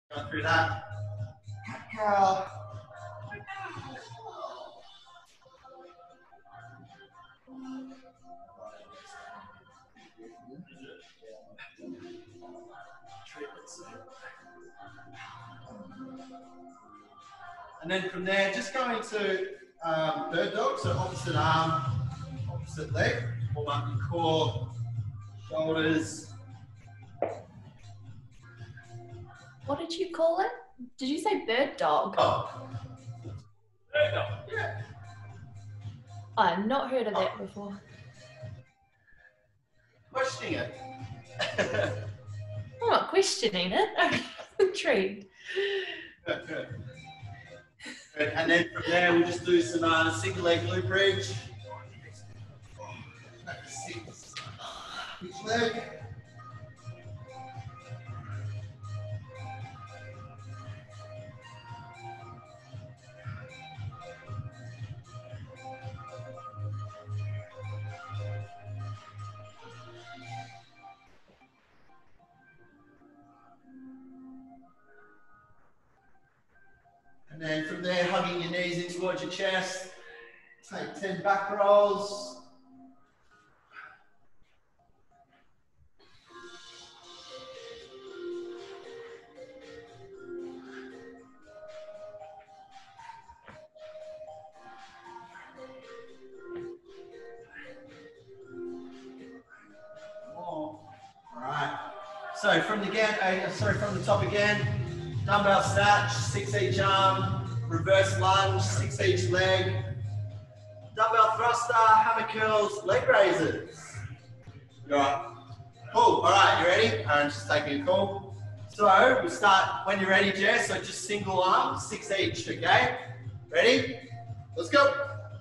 Go through that. Girl. And then from there, just going to bird dog, so opposite arm, opposite leg, warm up your core, shoulders. What did you call it? Did you say bird dog? Oh. Bird dog, yeah. I've not heard of that before. Questioning it. I'm not questioning it. I'm intrigued. And then from there, we'll just do some single leg glute bridge. Each leg. And then from there, hugging your knees in towards your chest. Take 10 back rolls. All right. So from the top again. Dumbbell snatch, 6 each arm. Reverse lunge, 6 each leg. Dumbbell thruster, hammer curls, leg raises. You all right? Cool. All right, you ready? Aaron's just taking a call. So we'll start when you're ready, Jess. So just single arm, 6 each. Okay. Ready? Let's go.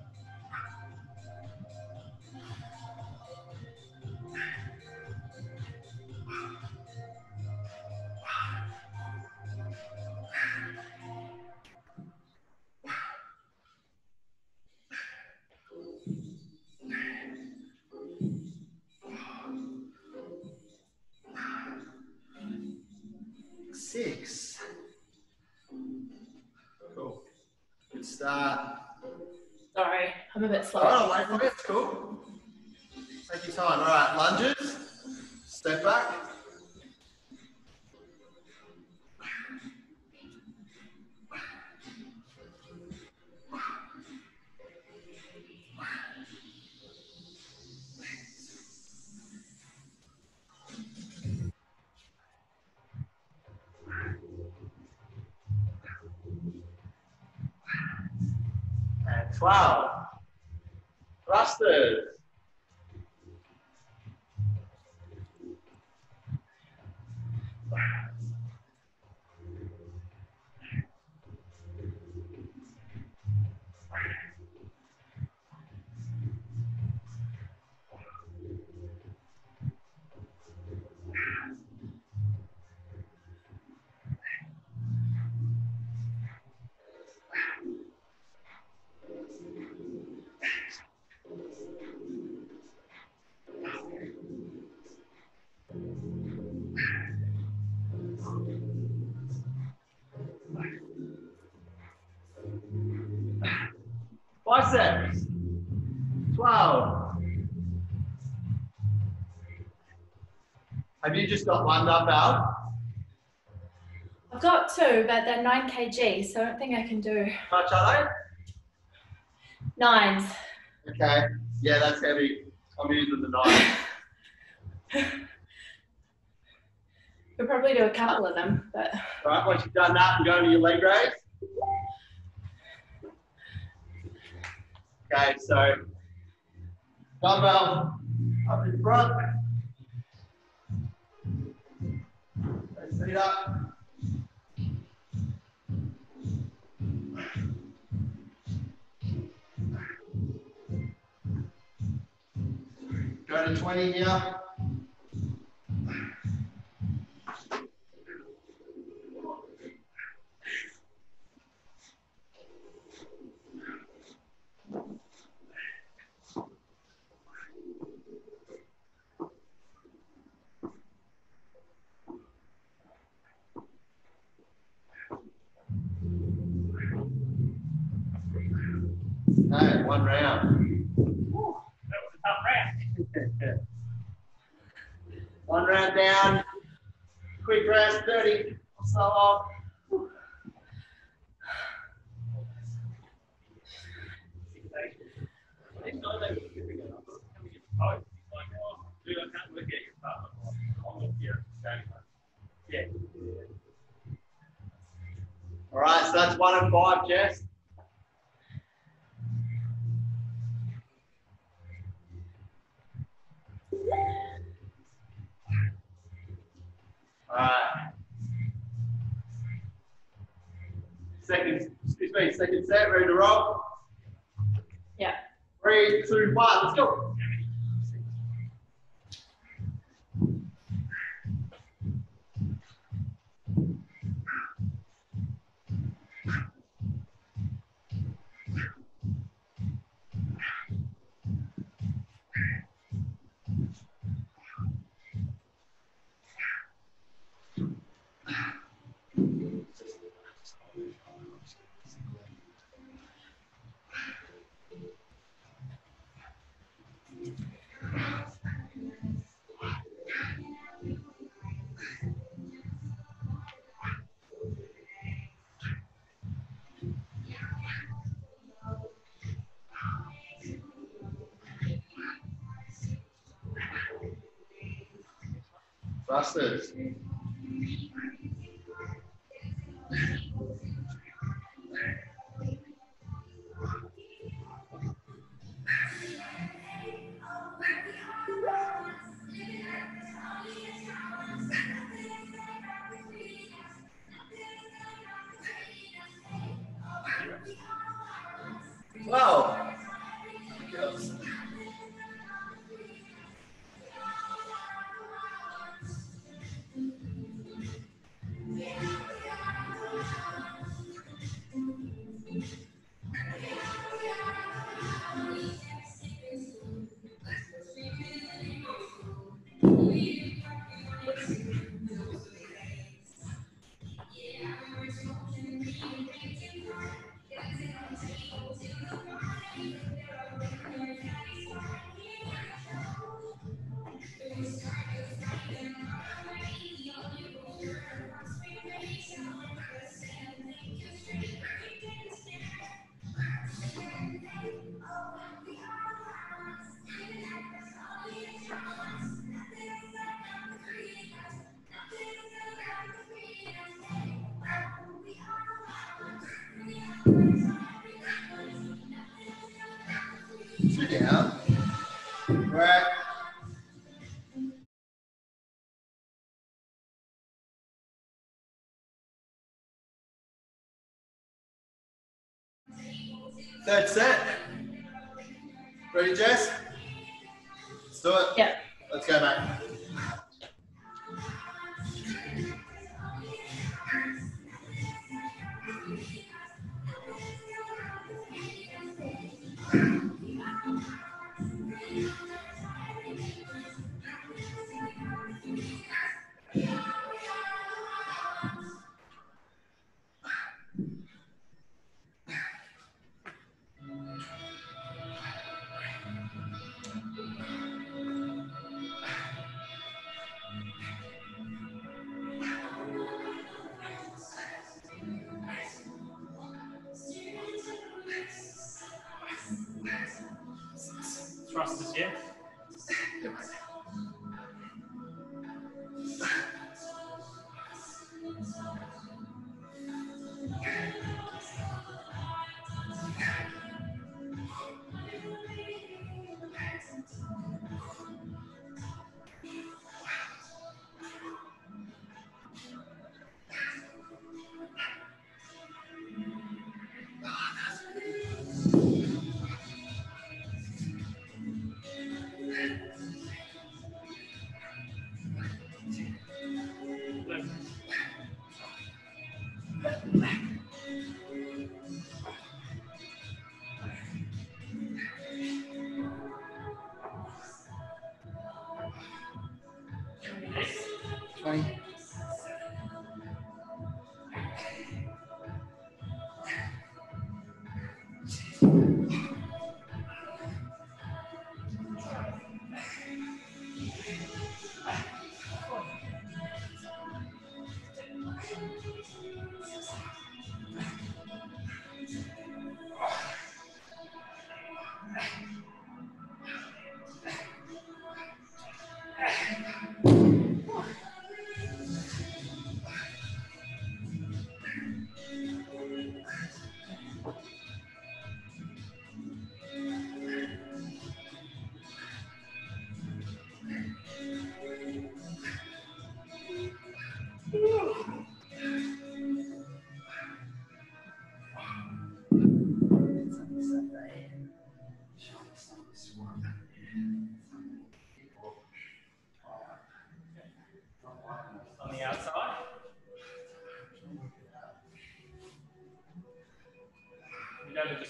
Six. Cool. Good start. Sorry, I'm a bit slow. Oh, wait for it. It's cool. Take your time. All right, lunges. Step back. And 12. Thrusters. Biceps. 12. Have you just got one dumbbell? I've got two, but they're 9 kg, so I don't think I can do How much are 9s. they? Okay. Yeah, that's heavy. I'm using the 9. We'll probably do a couple of them, but... All right, once you've done that, go to your leg raise. Okay, so dumbbell up in front. Let's feet up. Go to 20 here. Okay, 1 round. Whew, that was a tough round. 1 round down. Quick rest, 30. So off. I didn't know they were giving it up. Can we get the code? He's like, oh, dude, I can't look at your stuff. I'll look here. Yeah. All right, so that's 1 and 5, Jess. All right. Second set, ready to roll? Yeah. 3, 2, 1, let's go. Thrusters. Wow. Two down. Right. Third set. Ready, Jess? Let's do it. Yeah. Let's go, mate. Thrusters, yeah?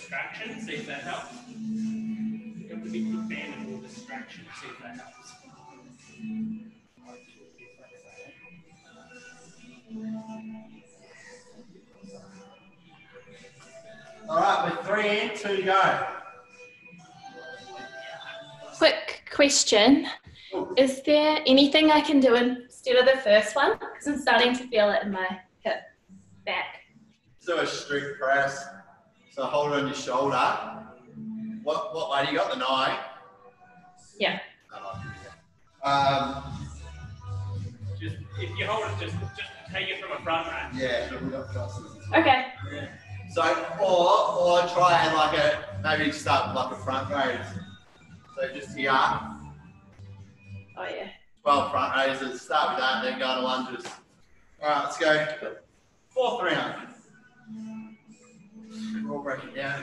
distraction, see if that helps. You have to be a fan of more distraction, see if that helps. All right, with 3 in, 2 to go. Quick question. Is there anything I can do instead of the first one? Because I'm starting to feel it in my hip back. Do a strict press. So hold it on your shoulder. What way do you got? The 9? Yeah. Just if you hold it, just take it from a front raise. Yeah. Okay. Yeah. So, or try and like maybe start with like a front raise. So just here, Oh yeah. 12 front raises, start with that, then go to lunges. All right, let's go. 4th round. We're all breaking down.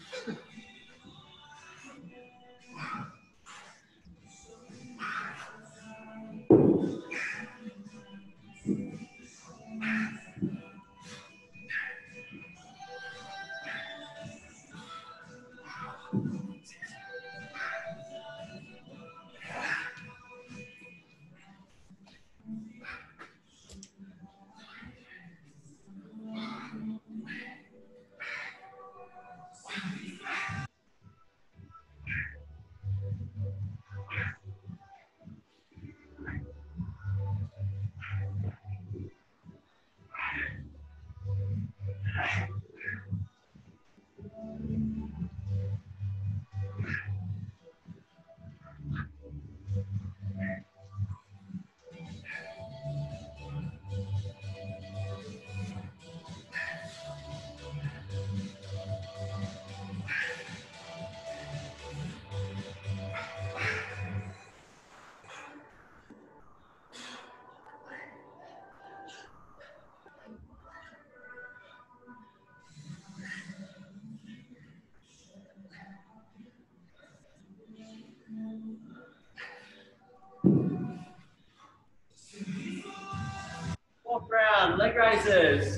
Fourth round, leg raises.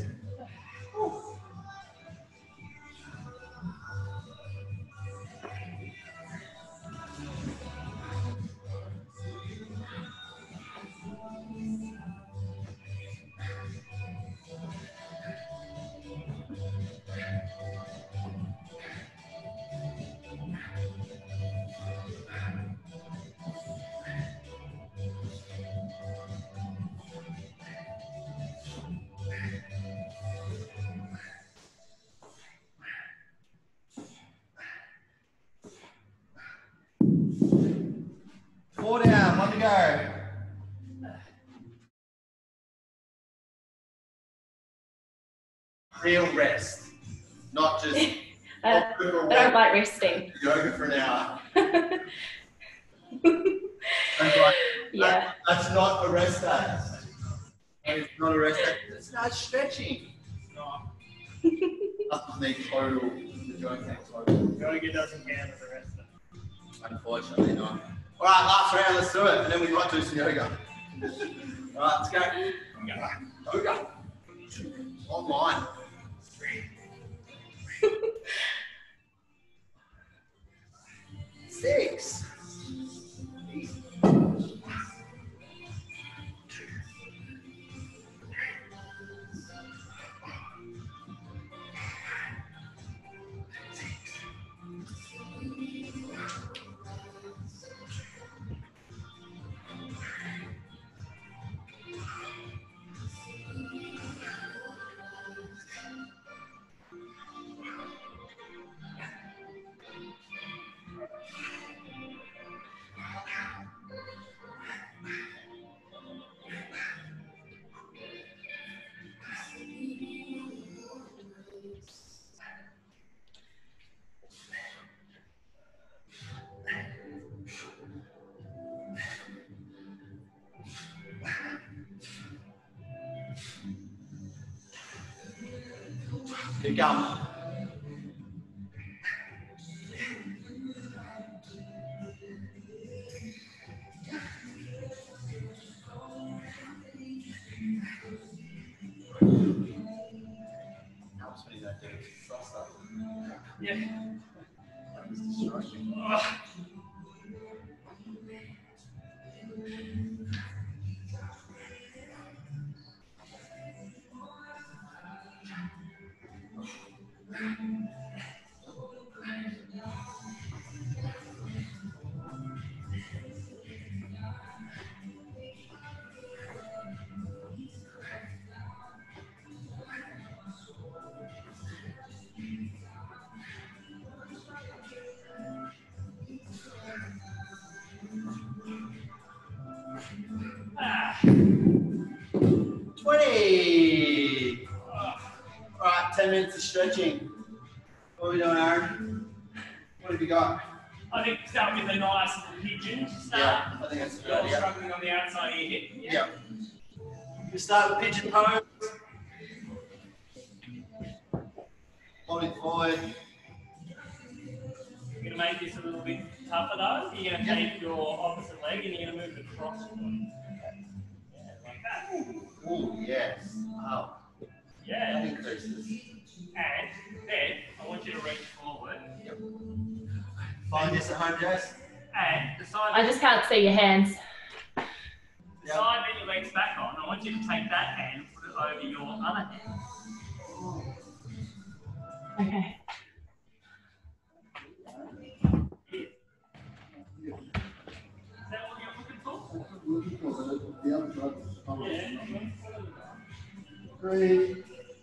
Four down, 1 to go. Real rest, not just I don't like resting. yoga for an hour. Yeah. That's not a rest day. It's not a rest day. It's not stretching. Muscles need total. The joint needs total. Yoga doesn't count as a rest day. Unfortunately not. All right, last round, let's do it, and then we might do some yoga. All right, let's go. Yoga. Online. 6. Keep going. Helps me that do faster. Yeah. Ah. 20. All right, 10 minutes of stretching. What are we doing, Aaron? What have you got? I think start with a nice pigeon to start. Yeah, I think that's a good You're idea. struggling on the outside of your hip. Yeah. We start with pigeon pose. Folding forward. You're going to make this a little bit tougher though. You're going to take your opposite leg and you're going to move it across your body. Yeah, like that. Oh, yes. Up. Yeah. That increases. And then I want you to reach forward. Yep. Find this at home, Jess. And decide. I just can't see your hands. The side that your leg's back on, I want you to take that hand and put it over your other hand. Okay. Is that what you're looking for? Looking for the other side. Yeah. 3.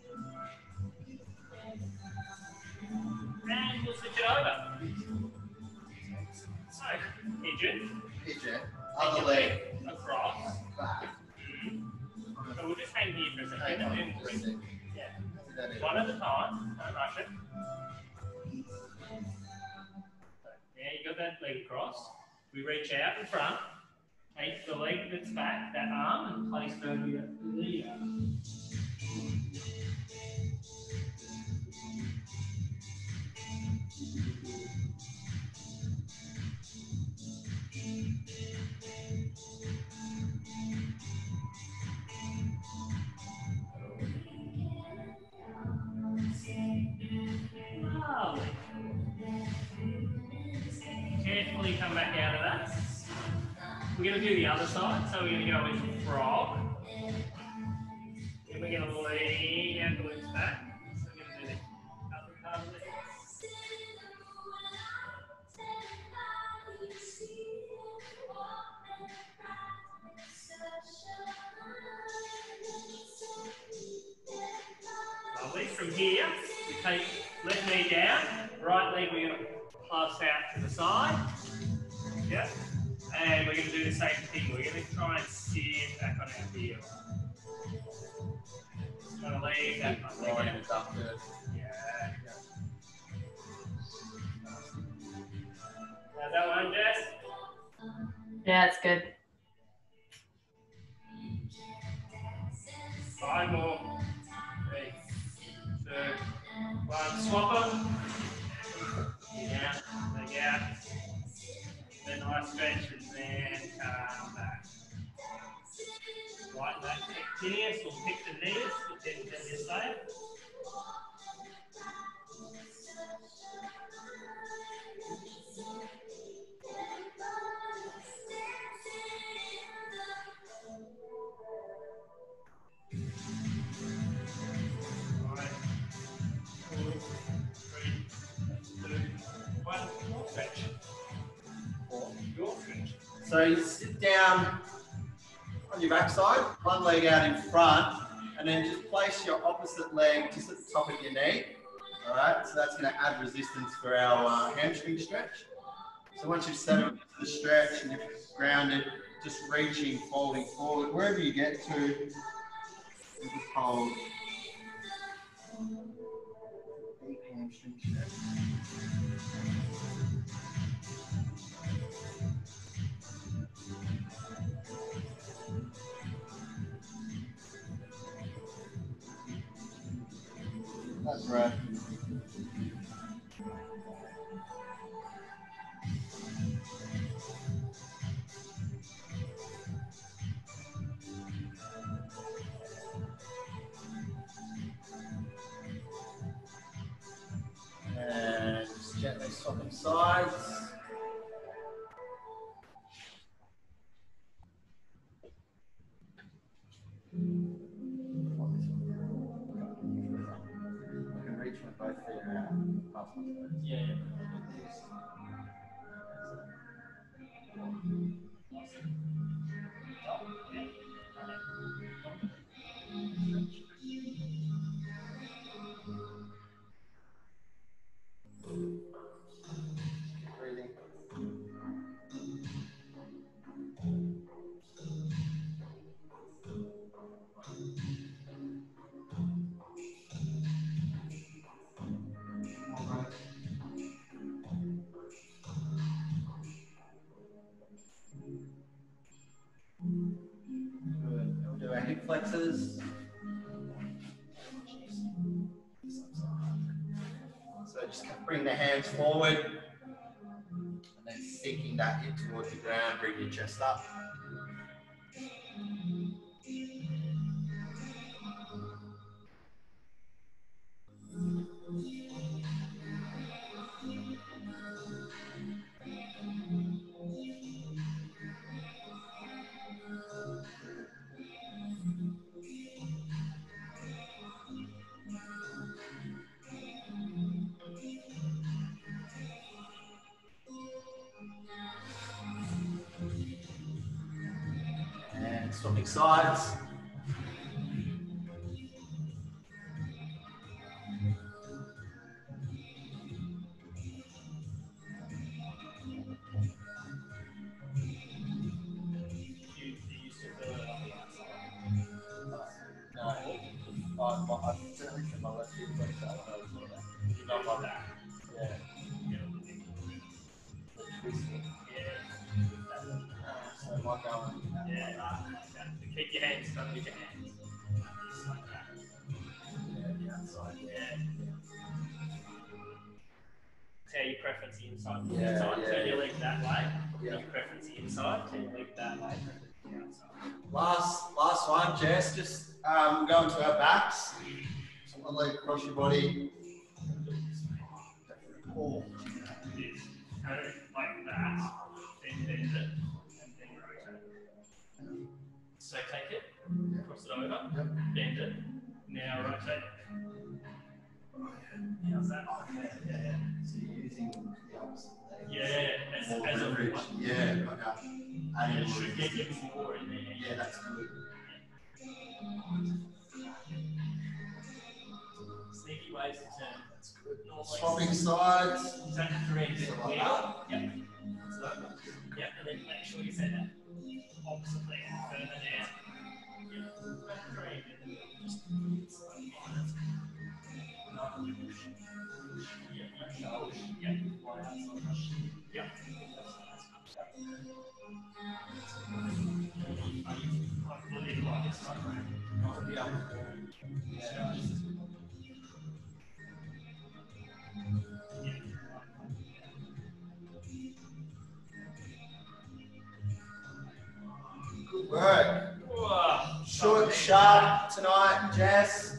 And we'll switch it over. So, pigeon. Pigeon. Other leg. Across. Back. So we'll just hang here for a second Hang and on. then bring. Yeah. That is. One at a time. Don't rush it. Yeah, you got that leg across. We reach out in front. Take the leg that's back, that arm, and place it over your knee. Lovely. Carefully come back out of that. We're going to do the other side, so we're going to go into frog. Then we're going to lean our glutes back. So we're going to do the upper part of it. Lovely. From here, we take left knee down, right leg we're going to pass out to the side. Yep. And we're going to do the same thing. We're going to try and sit back on our heel. Just going to leave that front leg Line out. is up good. Yeah. How's that one, Jess? Yeah, it's good. 5 more. 3, 2, 1. Swap them. Yeah. Leg out. Then nice stretch and then come back. Right back. Continuous. We'll pick the knees. Then this side. Right. 4, 3, 2, 1. More stretch. Your stretch. So you sit down on your backside, one leg out in front, and then just place your opposite leg just at the top of your knee. All right, so that's going to add resistance for our hamstring stretch. So once you've settled into the stretch and you're grounded, just reaching, folding forward, wherever you get to, you just hold. Deep hamstring stretch. That's right. sides. You can reach with both feet around. Yeah. Breathing. Good. We'll do our hip flexors. So just bring the hands forward and then sinking that hip towards the ground, bring your chest up. And swapping sides. I certainly feel my left hip flex that one over there. You don't like that? Yeah. The twisting. So am I going? Keep your hands stuck with your hands. Just like that. Yeah, the outside. Yeah. How you preference the inside. Yeah, Inside, yeah, turn your yeah. leg that way. Yeah. You preference the inside, turn your leg that way. The outside. Last one, Jess. Just go into our backs. So one leg across your body. Oh. Yes. Go like that. Then bend it, and then rotate. So take it, cross it over, bend it. Now rotate it. How's that? Yeah. So you're using the opposite leg. Yeah, as a bridge. Yeah, okay. And it should get you more in there. Yeah, that's good. Sneaky ways to turn. That's good. Normally, Swapping sides. you don't have to read it. So like that. Yep. So, yep, and then make sure you say that opposite leg further down. Yep. Don't have to read it. Just slowly. Good work. Whoa. Short, sharp tonight, Jess.